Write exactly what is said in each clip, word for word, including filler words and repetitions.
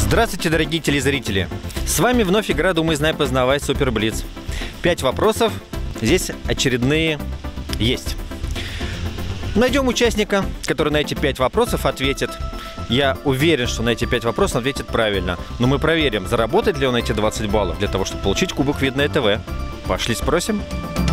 Здравствуйте, дорогие телезрители! С вами вновь игра «Думай, знай, познавай» Супер Блиц. Пять вопросов. Здесь очередные есть. Найдем участника, который на эти пять вопросов ответит. Я уверен, что на эти пять вопросов он ответит правильно. Но мы проверим, заработает ли он эти двадцать баллов для того, чтобы получить кубок Видное ТВ. Пошли спросим.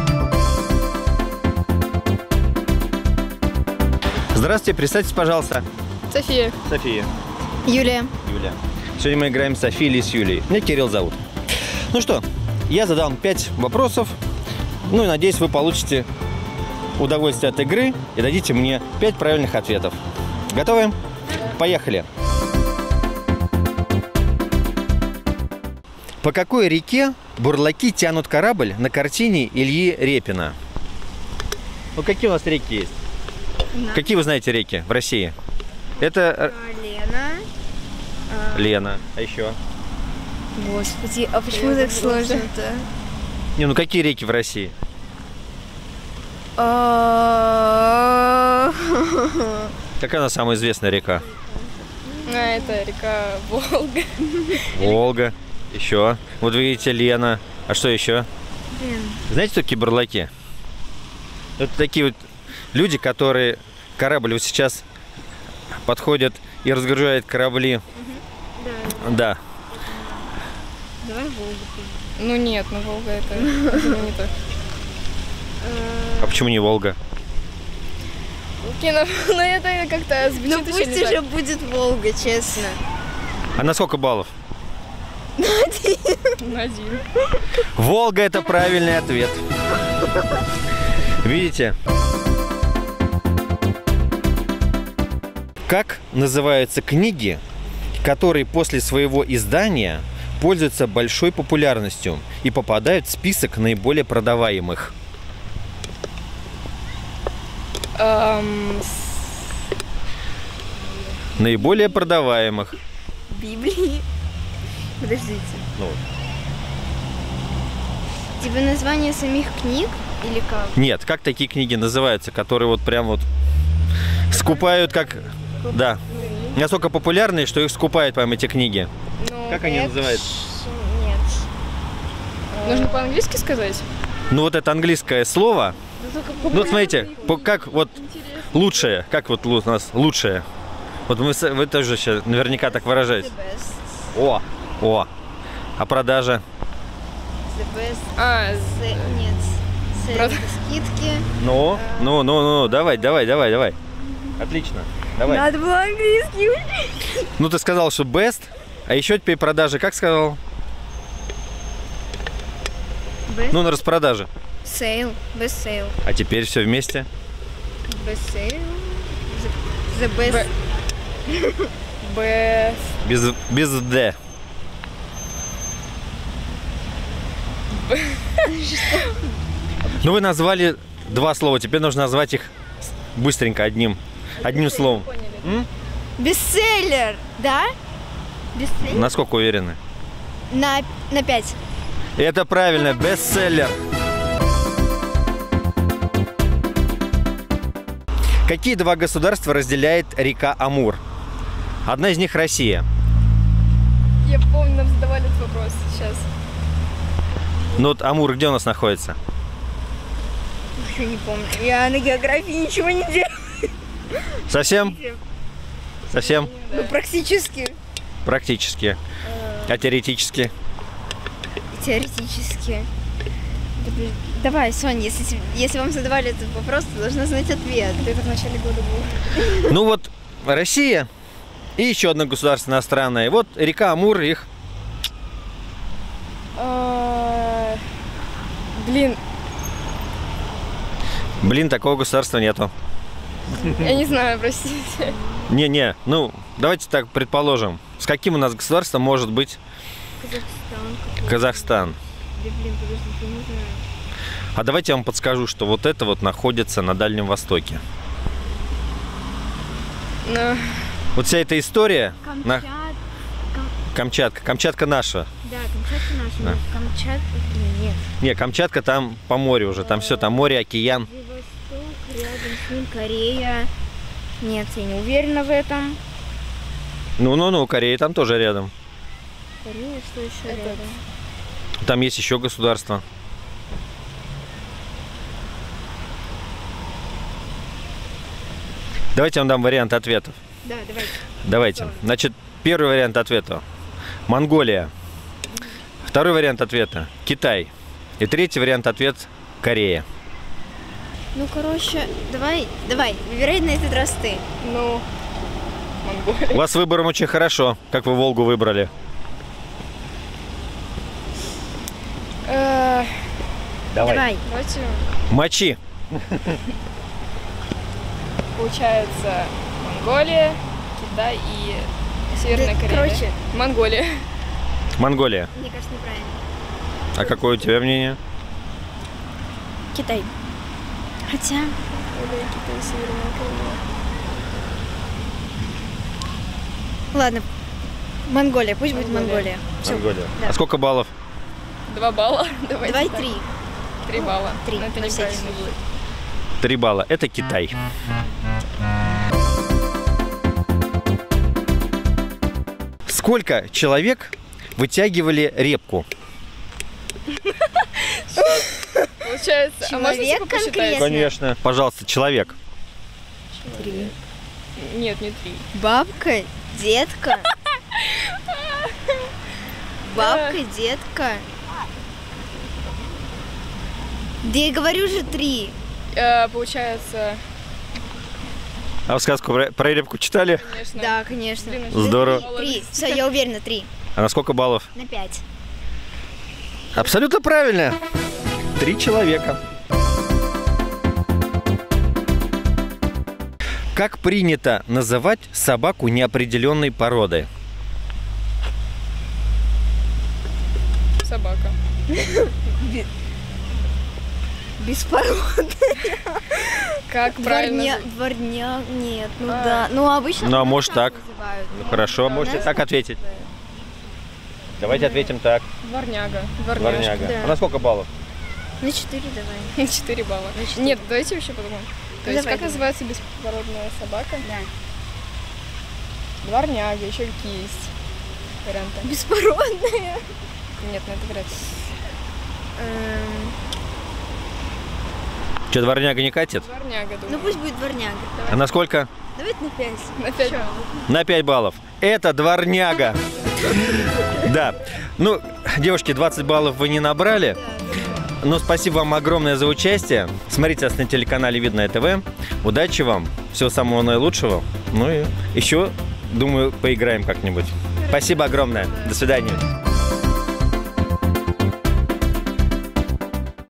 Здравствуйте, представьтесь, пожалуйста. София. София. Юлия. Юлия. Сегодня мы играем с Софией или с Юлией. Меня Кирилл зовут. Ну что, я задал вам пять вопросов. Ну и надеюсь, вы получите удовольствие от игры и дадите мне пять правильных ответов. Готовы? Поехали. По какой реке бурлаки тянут корабль на картине Ильи Репина? Ну какие у нас реки есть? Да. Какие вы знаете реки в России? Это... Лена. Лена. А еще? Господи, а почему так сложно-то? Не, ну какие реки в России? Какая она самая известная река? А, это река Волга. Волга. Еще. Вот вы видите, Лена. А что еще? Блин. Знаете, кто такие бурлаки? Это такие вот люди, которые корабль вот сейчас подходят и разгружают корабли. Да. Да. Давай Волгу. Ну нет, ну Волга это не то. А почему не Волга? Окей, ну это как-то звучит Ну еще пусть не уже так. будет Волга, честно. А на сколько баллов? На один. Волга — это правильный ответ. Видите? Как называются книги, которые после своего издания пользуются большой популярностью и попадают в список наиболее продаваемых? Эм, Наиболее продаваемых. Библии. Подождите. Ну, Типа название самих книг или как? нет, как такие книги называются, которые вот прям вот скупают как... Да. Настолько популярные, что их скупают прям эти книги. ну, Как они Это называются? ж- Нет. Нужно по-английски сказать? Ну вот это английское слово. Ну смотрите, по- как вот лучшее, как вот у нас лучшее. Вот мы, с- вы тоже сейчас наверняка так выражаете. The best. О, о. А продажа? The best. А, Се- Нет. Се- Правда? Скидки. Ну, ну, ну, ну, давай, давай, давай, давай. Отлично. Давай. Надо было английский учить. Ну ты сказал, что best, а еще теперь продажи, как сказал? Best Ну на распродаже. sale. Best sale. А теперь все вместе. Best sale. The, the best. Б. Без, без D. Ну вы назвали два слова, теперь нужно назвать их быстренько одним, одним словом. М? Бестселлер, да? Бестселлер? Насколько уверены? На, на пять. Это правильно, бестселлер. Какие два государства разделяет река Амур? Одна из них Россия. Я помню, нам задавали этот вопрос сейчас. Ну вот Амур где у нас находится? Я не помню. Я на географии ничего не делаю. Совсем? Совсем? Ну, практически. Практически. А теоретически? Теоретически. Да, блин. Давай, Соня, если, те- если вам задавали этот вопрос, ты должна знать ответ. Это в начале года было. Ну вот Россия и еще одно государство иностранное. Вот река Амур, их... А, Блин, Блин, такого государства нету. я не знаю, простите. Не-не, ну давайте так предположим. С каким у нас государством может быть Казахстан. Казахстан? Да, блин, подожди, я не знаю. А давайте я вам подскажу, что вот это вот находится на Дальнем Востоке. Ну, Вот вся эта история... на- Камчат... Кам- Камчатка. Камчатка наша. Да, Камчатка наша. Да. но Камчатка... блин, Нет. Не, Камчатка там по морю уже. Там все, там море, океан. Владивосток, рядом с ним Корея. Нет, я не уверена в этом. Ну-ну-ну, Корея там тоже рядом. Корея, что еще Это- рядом? Там есть еще государства. Давайте я вам дам вариант ответов. Да, давайте. Давайте. Значит, первый вариант ответа – Монголия. Второй вариант ответа – Китай. И третий вариант ответа – Корея. Ну, короче, давай, давай, выбирай на этот раз ты. Ну, Монголия. У вас с выбором очень хорошо, как вы Волгу выбрали. Э, Давай. Давайте, Мочи. получается, Монголия, Китай и Северная Да, Корея. короче. да? Монголия. Монголия. Мне кажется, неправильно. А какое у тебя мнение? Китай. Хотя, Или Китай, Северная Корея. ладно, Монголия, пусть будет Монголия. Монголия. Всё. Монголия. Да. А сколько баллов? Два балла. Давайте Давай так. три. Три балла. Три, Но это на всякий неправильно случай. будет. Три балла. Это Китай. Сколько человек вытягивали репку? Получается, а можно Человек типа посчитать? конкретно? Конечно. Пожалуйста, человек. Три. Нет, не три. Бабка, детка. Бабка, детка. Да я говорю же три. Э, получается, А вы сказку про, про репку читали? конечно. Да, конечно. Блин, Здорово. Три. Все, я уверена, три. А на сколько баллов? На пять. Абсолютно правильно. Три человека. Как принято называть собаку неопределенной породы? Собака. Беспородная. Как правильно? Дворня... Дворняк. Нет, ну А. да. Ну обычно. Ну, а у нас может так. называют. Ну, хорошо, можете нас- так ответить. Давайте ответим так. Дворняга. Дворняга. Да. А на сколько баллов? На четыре давай. Четыре балла. На четыре. Нет, давайте вообще подумаем. То Ну, есть, давай, как давай. называется беспородная собака? Да. Дворняга, еще какие есть варианты? Беспородная. Нет, ну это вряд ли. Эм, Что, дворняга не катит? Дворняга, Ну думаю. пусть будет дворняга. А на сколько? Давайте на пять. На пять баллов. На пять баллов. Это дворняга. Да. Ну, девушки, двадцать баллов вы не набрали. Но спасибо вам огромное за участие. Смотрите нас на телеканале Видное ТВ. Удачи вам. Всего самого наилучшего. Ну и еще, думаю, поиграем как-нибудь. Спасибо огромное. До свидания.